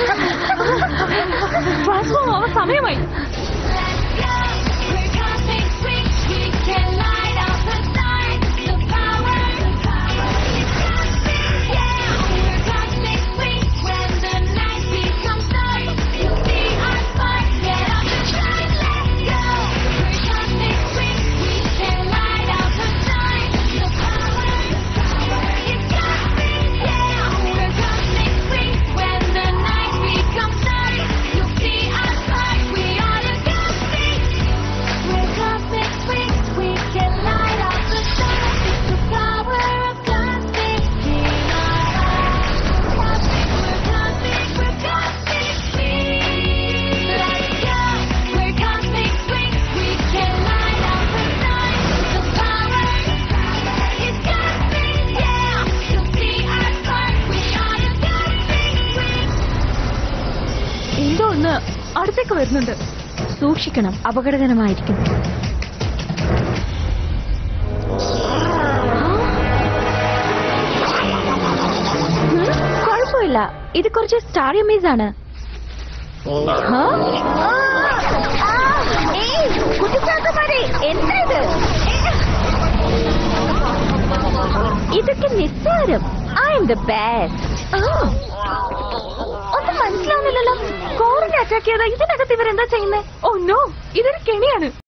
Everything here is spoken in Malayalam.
ട്രാൻസ്ഫോം ആവാൻ സമയമായി. അടുത്തേക്ക് വരുന്നുണ്ട്. സൂക്ഷിക്കണം, അപകടകരമായിരിക്കും. കുഴപ്പമില്ല, ഇത് കുറച്ച് സ്റ്റാർ ഇമേജ് ആണ്. എന്താ ഇത്? ഇതൊക്കെ നിസ്സാരം. I am the best. ഒന്നും മനസ്സിലാവുന്നില്ലല്ലോ. കോറിനെ അറ്റാക്ക് ചെയ്താൽ ഇതിനകത്ത് ഇവരെന്താ ചെയ്യുന്നേ? ഓ നോ, ഇതൊരു കെണിയാണ്.